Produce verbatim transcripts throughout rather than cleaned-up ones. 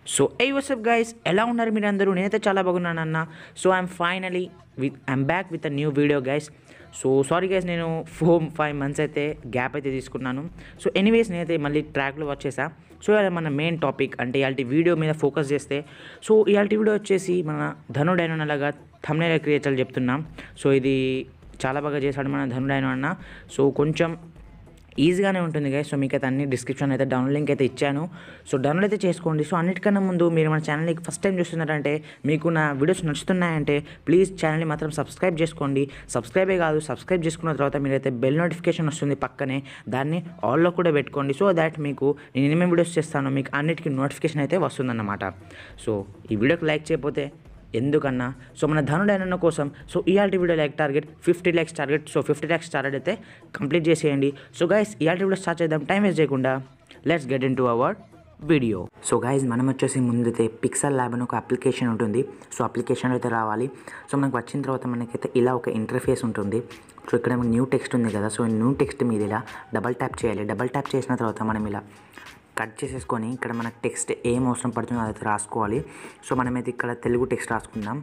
So ఏ WhatsApp guys, ఎలా ఉన్నారు మీరు అందరూ? నేనైతే చాలా బాగున్నాను అన్న. So I'm finally with I'm back with a new video guys. So sorry guys, నేను ఫోర్ ఫైవ్ మంత్స్ అయితే గ్యాప్ అయితే తీసుకున్నాను. సో ఎనీవేస్ నేనైతే మళ్ళీ ట్రాక్లో వచ్చేసా. సో ఇవాళ మన మెయిన్ టాపిక్ అంటే ఇవాళ వీడియో మీద ఫోకస్ చేస్తే, సో ఇవాళ వీడియో వచ్చేసి మన ధనుడైన అలాగా థంబ్నైల్ క్రియేట్ చేయాలి చెప్తున్నాం. సో ఇది చాలా బాగా చేశాడు మన ధనుడైన అన్న. సో కొంచెం ఈజీగానే ఉంటుంది గైస్. సో మీకు అయితే అన్ని డిస్క్రిప్షన్ అయితే డౌన్లోడ్ లింక్ అయితే ఇచ్చాను. సో డౌన్లోడ్ అయితే చేసుకోండి. సో అన్నిటికన్నా ముందు మీరు మన ఛానల్ని ఫస్ట్ టైం చూస్తున్నారంటే, మీకు నా వీడియోస్ నచ్చుతున్నాయంటే ప్లీజ్ ఛానల్ని మాత్రం సబ్స్క్రైబ్ చేసుకోండి. సబ్స్క్రైబే కాదు, సబ్స్క్రైబ్ చేసుకున్న తర్వాత మీరైతే బెల్ నోటిఫికేషన్ వస్తుంది పక్కనే, దాన్ని ఆల్లో కూడా పెట్టుకోండి. సో దాట్ మీకు నేను ఏమేమి వీడియోస్ చేస్తానో మీకు అన్నిటికీ నోటిఫికేషన్ అయితే వస్తుందన్నమాట. సో ఈ వీడియోకి లైక్ చేయకపోతే ఎందుకన్నా. సో మన ధనుడైన కోసం సో ఇవాళ video like target fifty lakhs target. So fifty lakhs target అయితే కంప్లీట్ చేసేయండి. సో గైస్ ఇవాళ వీడియో స్టార్ట్ చేద్దాం, టైం వేస్ట్ చేయకుండా. Let's get in to our video. So guys మనం వచ్చేసి ముందైతే పిక్సెల్ ల్యాబ్ అని ఒక అప్లికేషన్ ఉంటుంది. సో అప్లికేషన్ అయితే రావాలి. సో మనకు వచ్చిన తర్వాత మనకైతే ఇలా ఒక ఇంటర్ఫేస్ ఉంటుంది. సో ఇక్కడ న్యూ టెక్స్ట్ ఉంది కదా, సో న్యూ టెక్స్ట్ మీద ఇలా డబల్ ట్యాప్ చేయాలి. డబల్ ట్యాప్ చేసిన తర్వాత మనం ఇలా కట్ చేసేసుకొని ఇక్కడ మనకు టెక్స్ట్ ఏం అవసరం పడుతుందో అదైతే రాసుకోవాలి. సో మనమైతే ఇక్కడ తెలుగు టెక్స్ట్ రాసుకుందాం.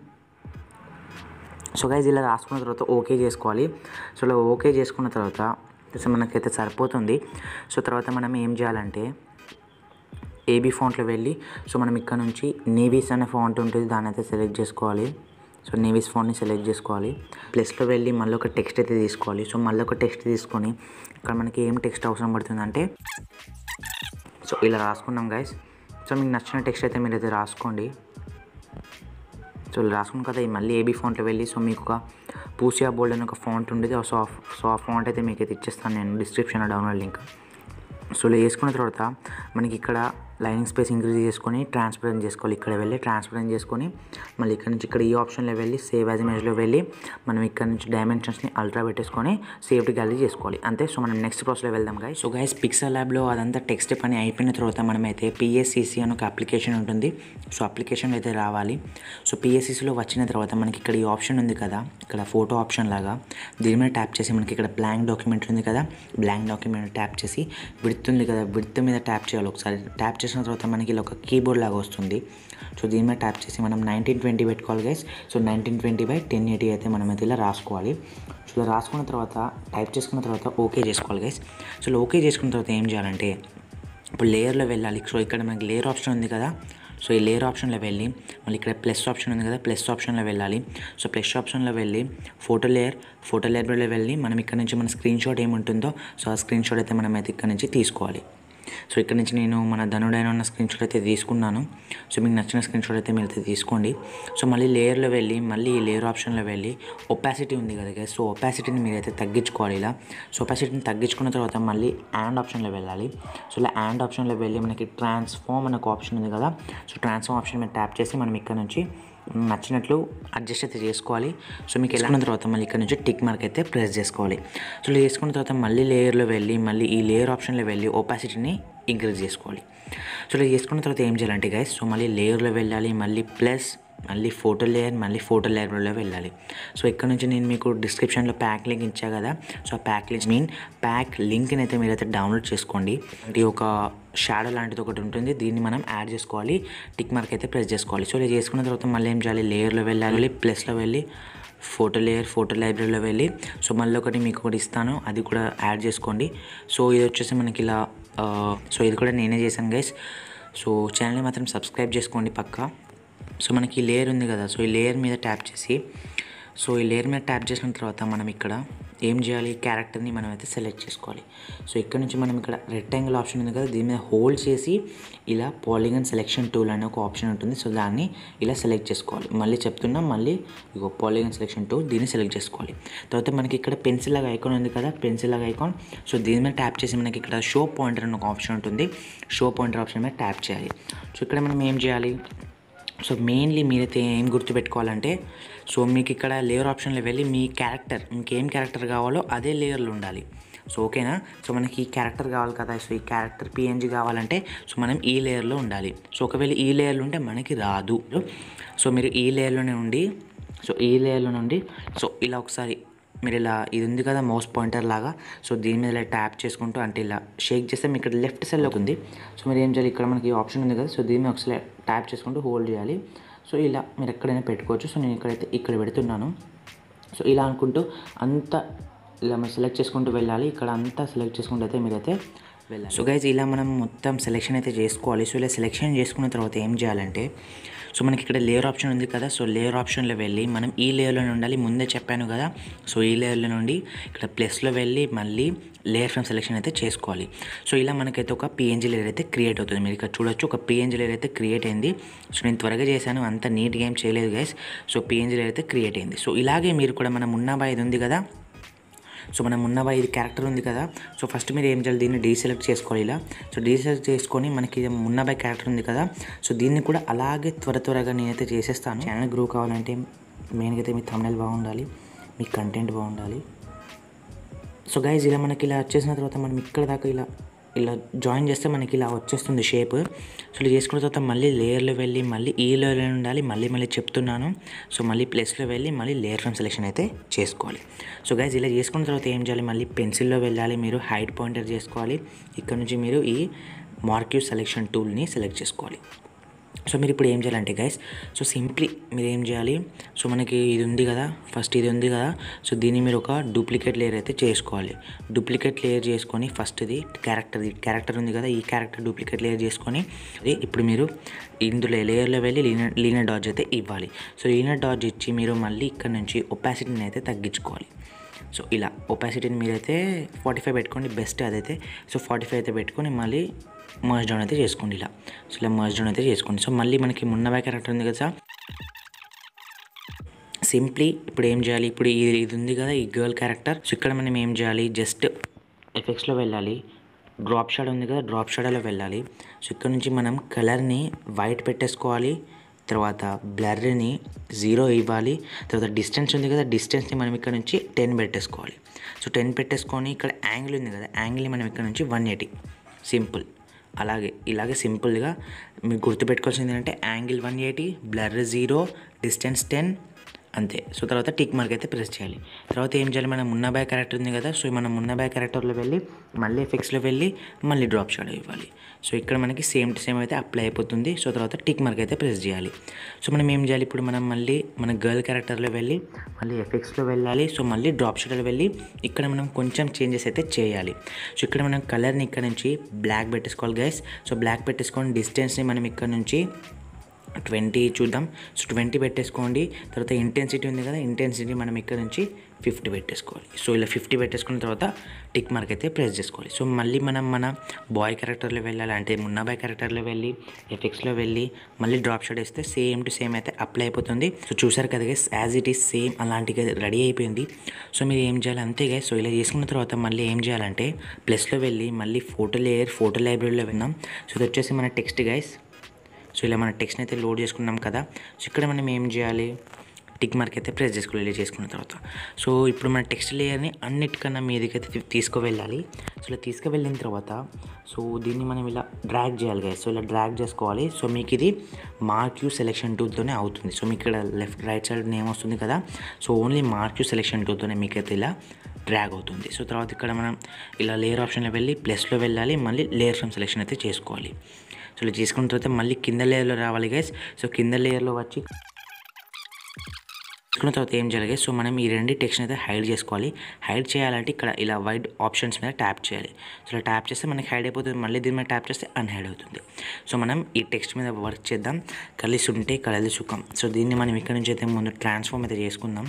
సో గైజ్ ఇలా రాసుకున్న తర్వాత ఓకే చేసుకోవాలి. సో ఇలా ఓకే చేసుకున్న తర్వాత సో మనకైతే సరిపోతుంది. సో తర్వాత మనం ఏం చేయాలంటే ఏబీ ఫాంట్లో వెళ్ళి, సో మనం ఇక్కడ నుంచి నేవీస్ అనే ఫాంట్ ఉంటుంది, దాన్ని అయితే సెలెక్ట్ చేసుకోవాలి. సో నేవీస్ ఫాంట్ని సెలెక్ట్ చేసుకోవాలి. ప్లస్లో వెళ్ళి మళ్ళీ ఒక టెక్స్ట్ అయితే తీసుకోవాలి. సో మళ్ళీ ఒక టెక్స్ట్ తీసుకొని ఇక్కడ మనకి ఏం టెక్స్ట్ అవసరం పడుతుందంటే సో ఇలా రాసుకున్నాం గైస్. సో మీకు నచ్చిన టెక్స్ట్ అయితే మీరైతే రాసుకోండి. సో ఇలా రాసుకున్నాం కదా, మళ్ళీ ఏబీ ఫాంట్లో వెళ్ళి సో మీకు ఒక పూసియా బోల్డ్ అని ఒక ఫాంట్ ఉండేది. సో సో ఆ ఫాంట్ అయితే మీకు అయితే ఇచ్చేస్తాను నేను డిస్క్రిప్షన్లో డౌన్లోడ్ లింక్. సో ఇలా వేసుకున్న తర్వాత మనకి ఇక్కడ లైనింగ్ స్పేస్ ఇంక్రీజ్ చేసుకొని ట్రాన్స్పరెంట్ చేసుకోవాలి. ఇక్కడ వెళ్ళి ట్రాన్స్పరెంట్ చేసుకొని మళ్ళీ ఇక్కడ నుంచి ఇక్కడ ఈ ఆప్షన్లో వెళ్ళి సేవ్ యాజ్ ఇమేజ్లో వెళ్ళి మనం ఇక్కడ నుంచి డైమెన్షన్స్ని అల్ట్రా పెట్టేసుకొని సేవ్ టు గ్యాలరీ చేసుకోవాలి అంతే. సో మనం నెక్స్ట్ ప్రాసెస్లో వెళ్దాం గైస్. సో గైస్ పిక్సెల్ ల్యాబ్లో అదంతా టెక్స్ట్ పని అయిపోయిన తర్వాత మనమైతే పిఎస్సిసి అని ఒక అప్లికేషన్ ఉంటుంది. సో అప్లికేషన్లో అయితే రావాలి. సో పిఎస్సిసిలో వచ్చిన తర్వాత మనకి ఇక్కడ ఈ ఆప్షన్ ఉంది కదా, ఇక్కడ ఫోటో ఆప్షన్ లాగా, దీని మీద ట్యాప్ చేసి మనకి ఇక్కడ బ్లాంక్ డాక్యుమెంట్ ఉంది కదా, బ్లాంక్ డాక్యుమెంట్ ట్యాప్ చేసి విడ్త్ ఉంది కదా, విడ్త్ మీద ట్యాప్ చేయాలి. ఒకసారి ట్యాప్ చేసిన తర్వాత మనకి ఇలా ఒక కీబోర్డ్ లాగా వస్తుంది. సో దీని మీద ట్యాప్ చేసి మనం నైన్టీన్ ట్వంటీ పెట్టుకోవాలి guys. So nineteen twenty by ten eighty అయితే మనం అయితే ఇలా రాసుకోవాలి. సో ఇలా రాసుకున్న తర్వాత టైప్ చేసుకున్న తర్వాత ఓకే చేసుకోవాలి గైస్. సో ఇలా ఓకే చేసుకున్న తర్వాత ఏం చేయాలంటే ఇప్పుడు లేయర్లో వెళ్ళాలి. సో ఇక్కడ మనకి లేయర్ ఆప్షన్ ఉంది కదా, సో ఈ లేయర్ ఆప్షన్లో వెళ్ళి మళ్ళీ ఇక్కడ ప్లస్ ఆప్షన్ ఉంది కదా, ప్లస్ ఆప్షన్లో వెళ్ళాలి. సో ప్లస్ ఆప్షన్లో వెళ్ళి ఫోటో లేయర్ ఫోటో లేయర్లో వెళ్ళి మనం ఇక్కడ నుంచి మన స్క్రీన్ షాట్ ఏముంటుందో సో ఆ స్క్రీన్ షాట్ అయితే మనం అయితే ఇక్కడ నుంచి తీసుకోవాలి. సో ఇక్కడ నుంచి నేను మన ధనుడైన ఉన్న స్క్రీన్ షాట్ అయితే తీసుకున్నాను. సో మీకు నచ్చిన స్క్రీన్ షాట్ అయితే మీరు అయితే తీసుకోండి. సో మళ్ళీ లేయర్లో వెళ్ళి మళ్ళీ ఈ లేయర్ ఆప్షన్లో వెళ్ళి ఒపాసిటీ ఉంది కదా గైస్, సో ఒపాసిటీని మీరైతే తగ్గించుకోవాలి ఇలా. సో ఒపాసిటీని తగ్గించుకున్న తర్వాత మళ్ళీ యాండ్ ఆప్షన్లో వెళ్ళాలి. సో ఇలా యాండ్ ఆప్షన్లో వెళ్ళి మనకి ట్రాన్స్ఫార్మ్ అనే ఒక ఆప్షన్ ఉంది కదా, సో ట్రాన్స్ఫార్మ్ ఆప్షన్ మీద ట్యాప్ చేసి మనం ఇక్కడ నుంచి నచ్చినట్లు అడ్జస్ట్ అయితే చేసుకోవాలి. సో మీకు వెళ్ళిన తర్వాత మళ్ళీ ఇక్కడ నుంచి టిక్ మార్క్ అయితే ప్రెస్ చేసుకోవాలి. సో ఇలా చేసుకున్న తర్వాత మళ్ళీ లేయర్లో వెళ్ళి మళ్ళీ ఈ లేయర్ ఆప్షన్లో వెళ్ళి ఒపాసిటీని ఇంక్రీజ్ చేసుకోవాలి. సో ఇలా చేసుకున్న తర్వాత ఏం చేయాలంటే గైస్, సో మళ్ళీ లేయర్లో వెళ్ళాలి, మళ్ళీ ప్లస్ మళ్ళీ ఫోటో లేయర్ మళ్ళీ ఫోటో లేయర్లో వెళ్ళాలి. సో ఇక్కడ నుంచి నేను మీకు డిస్క్రిప్షన్లో ప్యాక్ లింక్ ఇచ్చా కదా, సో ఆ ప్యాక్ లింక్ మీన్ ప్యాక్ లింక్ని అయితే మీరైతే డౌన్లోడ్ చేసుకోండి. అంటే ఒక షాడో లాంటిది ఒకటి ఉంటుంది, దీన్ని మనం యాడ్ చేసుకోవాలి, టిక్ మార్క్ అయితే ప్రెస్ చేసుకోవాలి. సో ఇలా చేసుకున్న తర్వాత మళ్ళీ ఏం చేయాలి, లేయర్లో వెళ్ళాలి, ప్లస్లో వెళ్ళి ఫోటో లేయర్ ఫోటో లైబ్రరీలో వెళ్ళి సో మళ్ళీ ఒకటి మీకు ఒకటి ఇస్తాను, అది కూడా యాడ్ చేసుకోండి. సో ఇది వచ్చేసి మనకి ఇలా సో ఇది కూడా నేనే చేశాను గైస్. సో ఛానల్ని మాత్రం సబ్స్క్రైబ్ చేసుకోండి పక్కా. సో మనకి ఈ లేయర్ ఉంది కదా, సో ఈ లేయర్ మీద ట్యాప్ చేసి సో ఈ లేయర్ మీద ట్యాప్ చేసిన తర్వాత మనం ఇక్కడ ఏం చేయాలి, క్యారెక్టర్ని మనం అయితే సెలెక్ట్ చేసుకోవాలి. సో ఇక్కడ నుంచి మనం ఇక్కడ రెక్టాంగిల్ ఆప్షన్ ఉంది కదా, దీని మీద హోల్డ్ చేసి ఇలా పాలిగన్ సెలెక్షన్ టూల్ అనే ఒక ఆప్షన్ ఉంటుంది. సో దాన్ని ఇలా సెలెక్ట్ చేసుకోవాలి. మళ్ళీ చెప్తున్నా, మళ్ళీ ఇగో పాలిగన్ సెలెక్షన్ టూల్, దీన్ని సెలెక్ట్ చేసుకోవాలి. తర్వాత మనకి ఇక్కడ పెన్సిల్ లాగా ఐకాన్ ఉంది కదా, పెన్సిల్ లాగా ఐకాన్, సో దీని మీద ట్యాప్ చేసి మనకి ఇక్కడ షో పాయింటర్ అనే ఒక ఆప్షన్ ఉంటుంది. షో పాయింటర్ ఆప్షన్ మీద ట్యాప్ చేయాలి. సో ఇక్కడ మనం ఏం చేయాలి, సో మెయిన్లీ మీరైతే ఏం గుర్తుపెట్టుకోవాలంటే సో మీకు ఇక్కడ లేయర్ ఆప్షన్లో వెళ్ళి మీ క్యారెక్టర్ ఇంకేం క్యారెక్టర్ కావాలో అదే లేయర్లో ఉండాలి. సో ఓకేనా. సో మనకి ఈ క్యారెక్టర్ కావాలి కదా, సో ఈ క్యారెక్టర్ పిఎన్జీ కావాలంటే సో మనం ఈ లేయర్లో ఉండాలి. సో ఒకవేళ ఈ లేయర్లో ఉంటే మనకి రాదు. సో మీరు ఈ లేయర్లోనే ఉండి సో ఈ లేయర్లో నుండి సో ఇలా ఒకసారి మీరు ఇలా ఇది ఉంది కదా మౌస్ పాయింటర్ లాగా, సో దీని మీద ఇలా ట్యాప్ చేసుకుంటూ అంటే ఇలా షేక్ చేస్తే మీకు ఇక్కడ లెఫ్ట్ సైడ్లోకి ఉంది. సో మీరు ఏం చేయాలి, ఇక్కడ మనకి ఆప్షన్ ఉంది కదా, సో దీని మీద ఒకసారి ట్యాప్ చేసుకుంటూ హోల్డ్ చేయాలి. సో ఇలా మీరు ఎక్కడైనా పెట్టుకోవచ్చు. సో నేను ఇక్కడైతే ఇక్కడ పెడుతున్నాను. సో ఇలా అనుకుంటూ అంతా ఇలా మీరు సెలెక్ట్ చేసుకుంటూ వెళ్ళాలి. ఇక్కడ అంతా సెలెక్ట్ చేసుకుంటూ అయితే మీరైతే వెళ్ళాలి. సో గైజ్ ఇలా మనం మొత్తం సెలెక్షన్ అయితే చేసుకోవాలి. సో ఇలా సెలెక్షన్ చేసుకున్న తర్వాత ఏం చేయాలంటే, సో మనకి ఇక్కడ లేయర్ ఆప్షన్ ఉంది కదా, సో లేయర్ ఆప్షన్లో వెళ్ళి మనం ఈ లేయర్లో ఉండాలి. ముందే చెప్పాను కదా, సో ఈ లేయర్లో నుండి ఇక్కడ ప్లస్లో వెళ్ళి మళ్ళీ లేయర్ ఫ్రమ్ సెలెక్షన్ అయితే చేసుకోవాలి. సో ఇలా మనకైతే ఒక పిఎన్జీ లేయర్ అయితే క్రియేట్ అవుతుంది. మీరు ఇక్కడ చూడొచ్చు, ఒక పిఎన్జీ లేయర్ అయితే క్రియేట్ అయింది. సో నేను త్వరగా చేశాను, అంత నీట్గా ఏం చేయలేదు గైస్. సో పిఎన్జీ లేయర్ అయితే క్రియేట్ అయింది. సో ఇలాగే మీరు కూడా మన మున్నాబాయ్ ఇది ఉంది కదా, సో మన మున్నాబాయ్ ఇది క్యారెక్టర్ ఉంది కదా, సో ఫస్ట్ మీరు ఏం చేయాలి, దీన్ని డీసెలెక్ట్ చేసుకోవాలి ఇలా. సో డీసెలెక్ట్ చేసుకొని మనకి మున్నాబాయ్ క్యారెక్టర్ ఉంది కదా, సో దీన్ని కూడా అలాగే త్వర త్వరగా నేనైతే చేసేస్తాను. ఛానల్ గ్రో కావాలంటే మెయిన్గా అయితే మీ థంబ్నైల్ బాగుండాలి, మీ కంటెంట్ బాగుండాలి. సో గైజ్ ఇలా మనకి ఇలా వచ్చేసిన తర్వాత మనం ఇక్కడ దాకా ఇలా ఇలా జాయిన్ చేస్తే మనకి ఇలా వచ్చేస్తుంది షేప్. సో ఇలా చేసుకున్న తర్వాత మళ్ళీ లేయర్లో వెళ్ళి మళ్ళీ ఈ లేయర్లో ఉండాలి. మళ్ళీ మళ్ళీ చెప్తున్నాను. సో మళ్ళీ ప్లస్లో వెళ్ళి మళ్ళీ లేయర్ ఫ్రమ్ సెలెక్షన్ అయితే చేసుకోవాలి. సో గైజ్ ఇలా చేసుకున్న తర్వాత ఏం చేయాలి, మళ్ళీ పెన్సిల్లో వెళ్ళాలి. మీరు హైట్ పాయింటర్ చేసుకోవాలి. ఇక్కడ నుంచి మీరు ఈ మార్క్యూ సెలెక్షన్ టూల్ని సెలెక్ట్ చేసుకోవాలి. సో మీరు ఇప్పుడు ఏం చేయాలంటే గైస్, సో సింప్లీ మీరు ఏం చేయాలి, సో మనకి ఇది ఉంది కదా, ఫస్ట్ ఇది ఉంది కదా, సో దీన్ని మీరు ఒక డూప్లికేట్ లేయర్ అయితే చేసుకోవాలి. డూప్లికేట్ లేయర్ చేసుకొని ఫస్ట్ ఇది క్యారెక్టర్ క్యారెక్టర్ ఉంది కదా, ఈ క్యారెక్టర్ డూప్లికేట్ లేయర్ చేసుకొని ఇప్పుడు మీరు ఇందులో లేయర్లో వెళ్ళి లీనర్ లీనర్ డాడ్జ్ అయితే ఇవ్వాలి. సో లీనర్ డాడ్జ్ ఇచ్చి మీరు మళ్ళీ ఇక్కడ నుంచి ఒపాసిటీని అయితే తగ్గించుకోవాలి. సో ఇలా ఒపాసిటీని మీరైతే ఫార్టీ ఫైవ్ పెట్టుకోండి, బెస్ట్ అదైతే. సో ఫార్టీ ఫైవ్ అయితే పెట్టుకొని మళ్ళీ మర్జ్ డౌన్ అయితే చేసుకోండి ఇలా. సో ఇలా మర్జ్ డౌన్ అయితే చేసుకోండి. సో మళ్ళీ మనకి మున్నాబాయ్ క్యారెక్టర్ ఉంది కదా, సింప్లీ ఇప్పుడు ఏం చేయాలి, ఇప్పుడు ఇది ఇది ఉంది కదా ఈ గర్ల్ క్యారెక్టర్. సో ఇక్కడ మనం ఏం చేయాలి, జస్ట్ ఎఫెక్ట్స్లో వెళ్ళాలి. డ్రాప్ షాడో ఉంది కదా, డ్రాప్ షాడోలో వెళ్ళాలి. సో ఇక్కడ నుంచి మనం కలర్ని వైట్ పెట్టేసుకోవాలి. తర్వాత బ్లర్ని జీరో ఇవ్వాలి. తర్వాత డిస్టెన్స్ ఉంది కదా, డిస్టెన్స్ని మనం ఇక్కడ నుంచి టెన్ పెట్టేసుకోవాలి. సో టెన్ పెట్టేసుకొని ఇక్కడ యాంగిల్ ఉంది కదా, యాంగిల్ని మనం ఇక్కడ నుంచి వన్ ఎయిటీ సింపుల్. అలాగే ఇలాగే సింపుల్గా మీకు గుర్తుపెట్టుకోవాల్సింది ఏంటంటే angle one eighty, blur zero, distance ten, అంతే. సో తర్వాత టిక్ మార్క్ అయితే ప్రెస్ చేయాలి. తర్వాత ఏం చేయాలి, మన మున్నాబాయ్ క్యారెక్టర్ ఉంది కదా, సో మన మున్నాబాయ్ క్యారెక్టర్లో వెళ్ళి మళ్ళీ ఎఫెక్ట్స్లో వెళ్ళి మళ్ళీ డ్రాప్ షాడో ఇవ్వాలి. సో ఇక్కడ మనకి సేమ్ టు సేమ్ అయితే అప్లై అయిపోతుంది. సో తర్వాత టిక్ మార్క్ అయితే ప్రెస్ చేయాలి. సో మనం ఏం చేయాలి, ఇప్పుడు మనం మళ్ళీ మన గర్ల్ క్యారెక్టర్లో వెళ్ళి మళ్ళీ ఎఫెక్ట్స్లో వెళ్ళాలి. సో మళ్ళీ డ్రాప్ షాడోలో వెళ్ళి ఇక్కడ మనం కొంచెం చేంజెస్ అయితే చేయాలి. సో ఇక్కడ మనం కలర్ని ఇక్కడ నుంచి బ్లాక్ పెట్టేసుకోవాలి గైస్. సో బ్లాక్ పెట్టేసుకొని డిస్టెన్స్ని మనం ఇక్కడ నుంచి ట్వంటీ చూద్దాం. సో ట్వంటీ పెట్టేసుకోండి. తర్వాత ఇంటెన్సిటీ ఉంది కదా, ఇంటెన్సిటీ మనం ఇక్కడ నుంచి ఫిఫ్టీ పెట్టేసుకోవాలి. సో ఇలా ఫిఫ్టీ పెట్టేసుకున్న తర్వాత టిక్ మార్క్ అయితే ప్రెస్ చేసుకోవాలి. సో మళ్ళీ మనం మన బాయ్ క్యారెక్టర్లో వెళ్ళాలి, అంటే మున్నాబాయ్ క్యారెక్టర్లో వెళ్ళి ఎఫెక్ట్స్లో వెళ్ళి మళ్ళీ డ్రాప్ షాట్ వేస్తే సేమ్ టు సేమ్ అయితే అప్లై అయిపోతుంది. సో చూసారు కదా guys, as it is same అలాంటిగా రెడీ అయిపోయింది. సో మీరు ఏం చేయాలి అంతే గైస్. సో ఇలా చేసుకున్న తర్వాత మళ్ళీ ఏం చేయాలంటే ప్లస్లో వెళ్ళి మళ్ళీ ఫోటో లేయర్ ఫోటో లైబ్రరీలో విన్నాం. సో ఇది వచ్చేసి మన టెక్స్ట్ గైస్. సో ఇలా మన టెక్స్ట్ని అయితే లోడ్ చేసుకున్నాం కదా. సో ఇక్కడ మనం ఏం చేయాలి, టిక్ మార్క్ అయితే ప్రెస్ చేసుకోవాలి చేసుకున్న తర్వాత. సో ఇప్పుడు మన టెక్స్ట్ లేయర్ని అన్నిటికన్నా మీదకైతే తీసుకువెళ్ళాలి. సో ఇలా తీసుకువెళ్ళిన తర్వాత సో దీన్ని మనం ఇలా డ్రాగ్ చేయాలి గైస్. సో ఇలా డ్రాగ్ చేసుకోవాలి. సో మీకు ఇది మార్క్యూ సెలెక్షన్ టూల్తోనే అవుతుంది. సో మీకు ఇక్కడ లెఫ్ట్ రైట్ సైడ్ నేమ్ వస్తుంది కదా, సో ఓన్లీ మార్క్యూ సెలెక్షన్ టూల్తోనే మీకైతే ఇలా డ్రాగ్ అవుతుంది. సో తర్వాత ఇక్కడ మనం ఇలా లేయర్ ఆప్షన్లో వెళ్ళి ప్లస్లో వెళ్ళాలి, మళ్ళీ లేయర్ ఫ్రమ్ సెలెక్షన్ అయితే చేసుకోవాలి. సో ఇలా చేసుకున్న తర్వాత మళ్ళీ కింద లేయర్లో రావాలి గైస్. సో కింద లేయర్లో వచ్చి చేసుకున్న తర్వాత ఏం చేయాలి, సో మనం ఈ రెండు టెక్స్ట్ అయితే హైడ్ చేసుకోవాలి. హైడ్ చేయాలంటే ఇక్కడ ఇలా వైడ్ ఆప్షన్స్ మీద ట్యాప్ చేయాలి. సో ఇలా ట్యాప్ చేస్తే మనకి హైడ్ అయిపోతుంది. మళ్ళీ దీని మీద ట్యాప్ చేస్తే అన్హైడ్ అవుతుంది. సో మనం ఈ టెక్స్ట్ మీద వర్క్ చేద్దాం. కలిసి ఉంటే కలది సుఖం. సో దీన్ని మనం ఇక్కడ నుంచి అయితే ముందు ట్రాన్స్ఫార్మ్ అయితే చేసుకుందాం.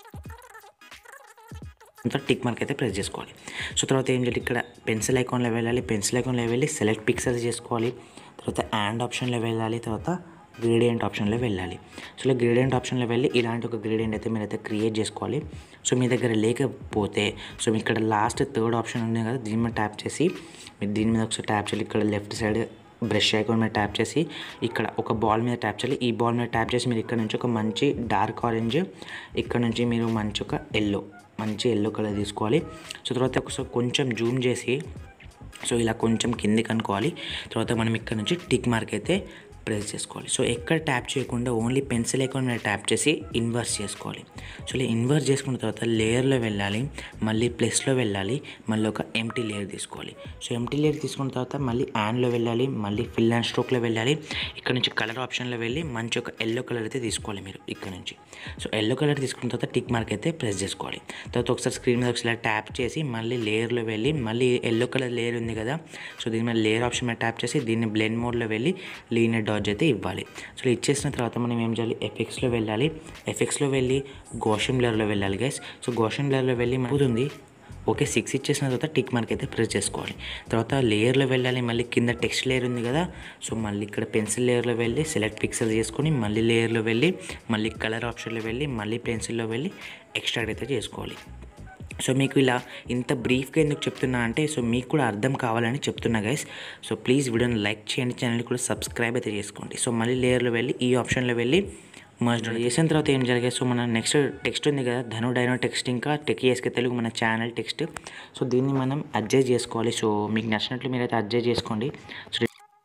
తర్వాత టిక్ మార్క్ అయితే ప్రెస్ చేసుకోవాలి. సో తర్వాత ఏం చేయాలి, ఇక్కడ పెన్సిల్ ఐకాన్లో వెళ్ళాలి. పెన్సిల్ ఐకాన్లో వెళ్ళి సెలెక్ట్ పిక్సెల్స్ చేసుకోవాలి. తర్వాత యాండ్ ఆప్షన్లో వెళ్ళాలి. తర్వాత గ్రేడియంట్ ఆప్షన్లో వెళ్ళాలి. సో ఇలా గ్రేడియంట్ ఆప్షన్లో వెళ్ళి ఇలాంటి ఒక గ్రేడియంట్ అయితే మీరైతే క్రియేట్ చేసుకోవాలి. సో మీ దగ్గర లేకపోతే సో మీ ఇక్కడ లాస్ట్ థర్డ్ ఆప్షన్ ఉంది కదా, దీని మీద ట్యాప్ చేసి మీరు దీని మీద ఒకసారి ట్యాప్ చేయాలి. ఇక్కడ లెఫ్ట్ సైడ్ బ్రష్ ఐకాన్ మీద ట్యాప్ చేసి ఇక్కడ ఒక బాల్ మీద ట్యాప్ చేయాలి. ఈ బాల్ మీద ట్యాప్ చేసి మీరు ఇక్కడ నుంచి ఒక మంచి డార్క్ ఆరెంజ్, ఇక్కడ నుంచి మీరు మంచి ఒక ఎల్లో మంచి ఎల్లో కలర్ తీసుకోవాలి. సో తర్వాత ఒకసారి కొంచెం జూమ్ చేసి సో ఇలా కొంచెం కిందికి అనుకోవాలి. తర్వాత మనం ఇక్కడ నుంచి టిక్ మార్క్ అయితే ప్రెస్ చేసుకోవాలి. సో ఎక్కడ ట్యాప్ చేయకుండా ఓన్లీ పెన్సిల్ ఐకాన్ మీద ట్యాప్ చేసి ఇన్వర్స్ చేసుకోవాలి. సో ఇలా ఇన్వర్స్ చేసుకున్న తర్వాత లేయర్లో వెళ్ళాలి, మళ్ళీ ప్లస్లో వెళ్ళాలి, మళ్ళీ ఒక ఎంటీ లేయర్ తీసుకోవాలి. సో ఎంటీ లేయర్ తీసుకున్న తర్వాత మళ్ళీ యాన్లో వెళ్ళాలి, మళ్ళీ ఫిల్ అండ్ స్ట్రోక్లో వెళ్ళాలి. ఇక్కడ నుంచి కలర్ ఆప్షన్లో వెళ్ళి మంచి ఒక ఎల్లో కలర్ అయితే తీసుకోవాలి మీరు ఇక్కడ నుంచి. సో ఎల్లో కలర్ తీసుకున్న తర్వాత టిక్ మార్క్ అయితే ప్రెస్ చేసుకోవాలి. తర్వాత ఒకసారి స్క్రీన్ మీద ఒకసారి ట్యాప్ చేసి మళ్ళీ లేయర్లో వెళ్ళి మళ్ళీ ఎల్లో కలర్ లేయర్ ఉంది కదా, సో దీని మీద లేయర్ ఆప్షన్ మీద ట్యాప్ చేసి దీన్ని బ్లెండ్ మోడ్లో వెళ్ళి లీనియర్ డాడ్జ్ అయితే ఇవ్వాలి. సో ఇచ్చేసిన తర్వాత మనం ఏం చేయాలి, ఎఫెక్ట్స్లో వెళ్ళాలి, ఎఫెక్ట్స్లో వెళ్ళి గోషన్ బ్లర్లో వెళ్ళాలి గైస్. సో గోషన్ బ్లర్లో వెళ్ళి అవుతుంది ఓకే సిక్స్ ఇచ్చేసిన తర్వాత టిక్ మార్క్ అయితే ప్రెస్ చేసుకోవాలి. తర్వాత లేయర్లో వెళ్ళాలి, మళ్ళీ కింద టెక్స్ట్ లేయర్ ఉంది కదా, సో మళ్ళీ ఇక్కడ పెన్సిల్ లేయర్లో వెళ్ళి సెలెక్ట్ పిక్సెల్ చేసుకొని మళ్ళీ లేయర్లో వెళ్ళి మళ్ళీ కలర్ ఆప్షన్లో వెళ్ళి మళ్ళీ పెన్సిల్లో వెళ్ళి ఎక్స్ట్రాక్ట్ అయితే చేసుకోవాలి. సో మీకు ఇలా ఇంత బ్రీఫ్గా ఎందుకు చెప్తున్నా అంటే సో మీకు కూడా అర్థం కావాలని చెప్తున్నా గైస్. సో ప్లీజ్ వీడియోని లైక్ చేయండి, ఛానల్ కూడా సబ్స్క్రైబ్ అయితే చేసుకోండి. సో మళ్ళీ లేయర్లో వెళ్ళి ఈ ఆప్షన్లో వెళ్ళి మర్జ్ చేసిన తర్వాత ఏం జరిగాయి, సో మన నెక్స్ట్ టెక్స్ట్ ఉంది కదా ధను డైనో టెక్స్ట్, ఇంకా టెకీఎస్కే తెలుగు మన ఛానల్ టెక్స్ట్. సో దీన్ని మనం అడ్జస్ట్ చేసుకోవాలి. సో మీకు నచ్చినట్లు మీరైతే అడ్జస్ట్ చేసుకోండి. సో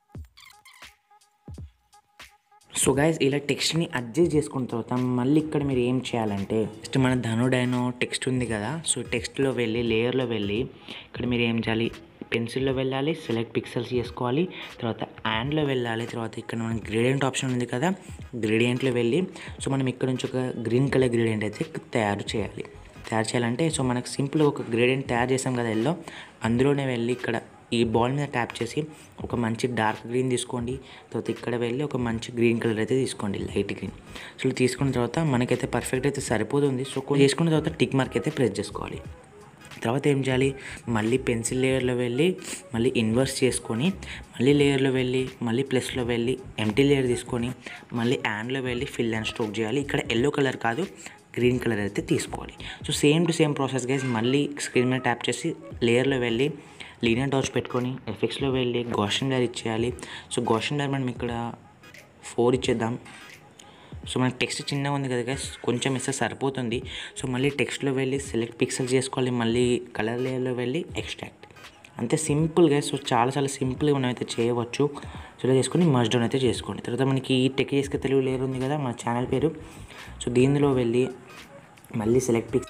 సో గైస్ ఇలా టెక్స్ట్ని అడ్జస్ట్ చేసుకున్న తర్వాత మళ్ళీ ఇక్కడ మీరు ఏం చేయాలంటే ఫస్ట్ మన ధను డైనో టెక్స్ట్ ఉంది కదా, సో టెక్స్ట్లో వెళ్ళి లేయర్లో వెళ్ళి ఇక్కడ మీరు ఏం చేయాలి, పెన్సిల్లో వెళ్ళాలి, సెలెక్ట్ పిక్సెల్స్ చేసుకోవాలి, తర్వాత యాన్లో వెళ్ళాలి, తర్వాత ఇక్కడ మనం గ్రేడియంట్ ఆప్షన్ ఉంది కదా, గ్రేడియంట్లో వెళ్ళి సో మనం ఇక్కడ నుంచి ఒక గ్రీన్ కలర్ గ్రేడియంట్ అయితే తయారు చేయాలి. తయారు చేయాలంటే సో మనకు సింపుల్గా ఒక గ్రేడియంట్ తయారు చేసాం కదా ఎల్లో, అందులోనే వెళ్ళి ఇక్కడ ఈ బాల్ మీద ట్యాప్ చేసి ఒక మంచి డార్క్ గ్రీన్ తీసుకోండి. తర్వాత ఇక్కడ వెళ్ళి ఒక మంచి గ్రీన్ కలర్ అయితే తీసుకోండి, లైట్ గ్రీన్. సో తీసుకున్న తర్వాత మనకైతే పర్ఫెక్ట్ అయితే సరిపోతుంది. సో చేసుకున్న తర్వాత టిక్ మార్క్ అయితే ప్రెస్ చేసుకోవాలి. తర్వాత ఏం చేయాలి, మళ్ళీ పెన్సిల్ లేయర్లో వెళ్ళి మళ్ళీ ఇన్వర్స్ చేసుకొని మళ్ళీ లేయర్లో వెళ్ళి మళ్ళీ ప్లస్లో వెళ్ళి ఎంటీ లేయర్ తీసుకొని మళ్ళీ యాన్లో వెళ్ళి ఫిల్ అండ్ స్ట్రోక్ చేయాలి. ఇక్కడ ఎల్లో కలర్ కాదు గ్రీన్ కలర్ అయితే తీసుకోవాలి. So same to same process guys. మళ్ళీ స్క్రీన్ మీద ట్యాప్ చేసి లేయర్లో వెళ్ళి లీనియర్ డాట్స్ పెట్టుకొని ఎఫెక్ట్స్లో వెళ్ళి గోషన్ బ్లర్ ఇచ్చేయాలి. సో గోషన్ బ్లర్ మనం ఇక్కడ ఫోర్ ఇచ్చేద్దాం. సో మనకి టెక్స్ట్ చిన్నగా ఉంది కదా గైస్, కొంచెం ఇస్తే సరిపోతుంది. సో మళ్ళీ టెక్స్ట్లో వెళ్ళి సెలెక్ట్ పిక్సెల్ చేసుకోవాలి, మళ్ళీ కలర్ లేయర్లో వెళ్ళి ఎక్స్ట్రాక్ట్. అంతే సింపుల్ గైస్. సో చాలా చాలా సింపుల్గా మనం అయితే చేయవచ్చు. సో ఇలా చేసుకొని మర్జ్ డౌన్ అయితే చేసుకోండి. తర్వాత మనకి ఈ టెకీఎస్కే తెలుగు లేయర్ ఉంది కదా మన ఛానల్ పేరు, సో దీనిలో వెళ్ళి మళ్ళీ సెలెక్ట్ పిక్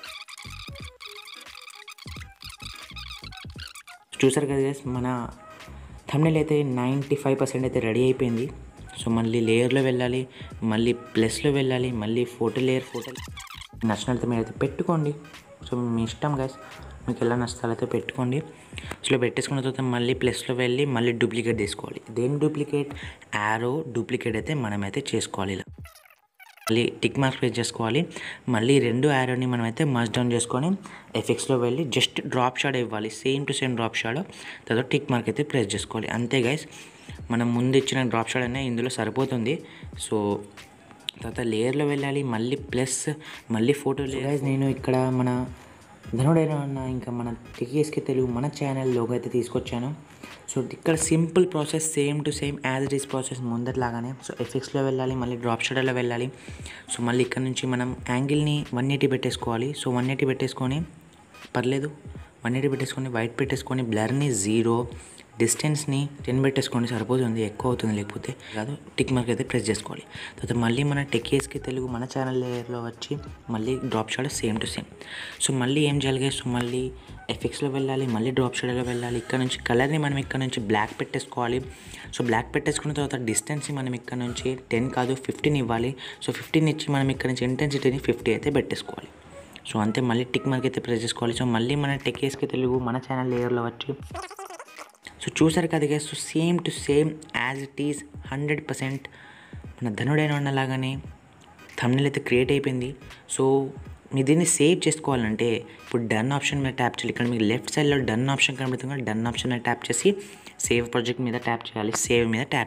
చూసారు కదా గైస్, మన థంబ్నెయిల్ అయితే నైంటీ ఫైవ్ పర్సెంట్ అయితే రెడీ అయిపోయింది. సో మళ్ళీ లేయర్లో వెళ్ళాలి, మళ్ళీ ప్లస్లో వెళ్ళాలి, మళ్ళీ ఫోటో లేయర్ ఫోటో నచ్చినట్టు మీరు అయితే పెట్టుకోండి. సో మీ ఇష్టం గైస్, మీకు ఎలా నచ్చాలో అయితే పెట్టుకోండి. సో పెట్టేసుకున్న తర్వాత మళ్ళీ ప్లస్లో వెళ్ళి మళ్ళీ డూప్లికేట్ తీసుకోవాలి. దేని డూప్లికేట్, యారో డూప్లికేట్ అయితే మనమైతే చేసుకోవాలి. ఇలా మళ్ళీ టిక్ మార్క్ ప్రెస్ చేసుకోవాలి. మళ్ళీ రెండు యారోని మనమైతే మర్జ్ డౌన్ చేసుకొని ఎఫెక్ట్స్లో వెళ్ళి జస్ట్ డ్రాప్ షాడ్ ఇవ్వాలి, same to same drop shadow. తర్వాత టిక్ మార్క్ అయితే ప్రెస్ చేసుకోవాలి. అంతే గైస్, మనం ముందు ఇచ్చిన డ్రాప్ షాడ్ అనేది ఇందులో సరిపోతుంది. సో తర్వాత లేయర్లో వెళ్ళాలి, మళ్ళీ ప్లస్ మళ్ళీ ఫోటో లేయర్. నేను ఇక్కడ మన ధనుడైన అన్న ఇంకా మన టెకీఎస్కే తెలుగు మన ఛానల్ లోగో అయితే తీసుకొచ్చాను. సో ఇక్కడ simple process, same to same as it is process ముందట్లాగానే. సో ఎఫెక్ట్స్లో వెళ్ళాలి, మళ్ళీ డ్రాప్ షాడోలో వెళ్ళాలి. సో మళ్ళీ ఇక్కడ నుంచి మనం యాంగిల్ని వన్ ఎయిటీ పెట్టేసుకోవాలి. సో వన్ ఎయిటీ పెట్టేసుకొని పర్లేదు వన్ ఎయిటీ పెట్టేసుకొని వైట్ పెట్టేసుకొని బ్లర్ని జీరో, డిస్టెన్స్ని టెన్ పెట్టేసుకొని సరిపోతుంది, ఎక్కువ అవుతుంది లేకపోతే కాదు. టిక్ మార్క్ అయితే ప్రెస్ చేసుకోవాలి. తర్వాత మళ్ళీ మన టెకీఎస్కే తెలుగు మన ఛానల్ లేయర్లో వచ్చి మళ్ళీ drop shadow same to same. So మళ్ళీ ఏం చేయాలి, సో మళ్ళీ ఎఫెక్ట్స్లో వెళ్ళాలి, మళ్ళీ డ్రాప్ షాడోలో వెళ్ళాలి. ఇక్కడ నుంచి కలర్ని మనం ఇక్కడ నుంచి బ్లాక్ పెట్టేసుకోవాలి. సో బ్లాక్ పెట్టేసుకున్న తర్వాత డిస్టెన్స్ని మనం ఇక్కడ నుంచి టెన్ కాదు ఫిఫ్టీన్ ఇవ్వాలి. సో ఫిఫ్టీన్ ఇచ్చి మనం ఇక్కడ నుంచి ఇంటెన్సిటీని ఫిఫ్టీ అయితే పెట్టేసుకోవాలి. సో అంతే, మళ్ళీ టిక్ మార్క్ అయితే ప్రెస్ చేసుకోవాలి. సో మళ్ళీ మన టెకీఎస్కే తెలుగు మన ఛానల్ లేయర్లో వచ్చి సో చూసారు కదా guys, so same to same as it is hundred percent మన ధనుడైన ఉన్నలాగానే థంబ్నెయిల్ అయితే క్రియేట్ అయిపోయింది. సో మీరు దీన్ని సేవ్ చేసుకోవాలంటే ఇప్పుడు డన్ ఆప్షన్ మీద ట్యాప్ చేయాలి. ఇక్కడ మీకు లెఫ్ట్ సైడ్లో డన్ ఆప్షన్ కనబడుతుంది, డన్ ఆప్షన్ మీద ట్యాప్ చేసి సేవ్ ప్రాజెక్ట్ మీద ట్యాప్ చేయాలి. సేవ్ మీద ట్యాప్,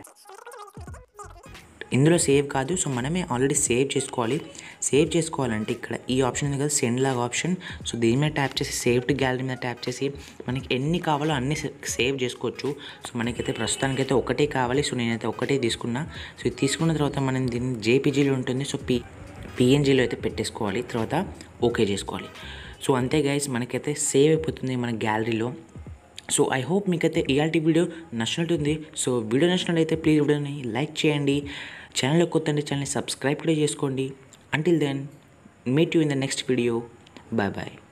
ఇందులో సేవ్ కాదు, సో మనమే ఆల్రెడీ సేవ్ చేసుకోవాలి. సేవ్ చేసుకోవాలంటే ఇక్కడ ఈ ఆప్షన్ ఉంది కదా సెండ్ లాగ్ ఆప్షన్, సో దీని మీద ట్యాప్ చేసి సేవ్ టు గ్యాలరీ మీద ట్యాప్ చేసి మనకి ఎన్ని కావాలో అన్ని సేవ్ చేసుకోవచ్చు. సో మనకైతే ప్రస్తుతానికైతే ఒకటే కావాలి. సో నేనైతే ఒకటే తీసుకున్నా. సో ఇది తీసుకున్న తర్వాత మనం దీన్ని జేపీజీలో ఉంటుంది, సో పీ పిఎన్జీలో అయితే పెట్టేసుకోవాలి. తర్వాత ఓకే చేసుకోవాలి. సో అంతే గైస్, మనకైతే సేవ్ అయిపోతుంది మన గ్యాలరీలో. సో ఐ హోప్ మీకైతే ఇయాల్టి వీడియో నచ్చినట్టుంది. సో వీడియో నచ్చినట్లయితే ప్లీజ్ వీడియోని లైక్ చేయండి. ఛానల్ కొత్త అంటే ఛానల్ని సబ్స్క్రైబ్ కూడా చేసుకోండి. Until then meet you in the next video. Bye bye.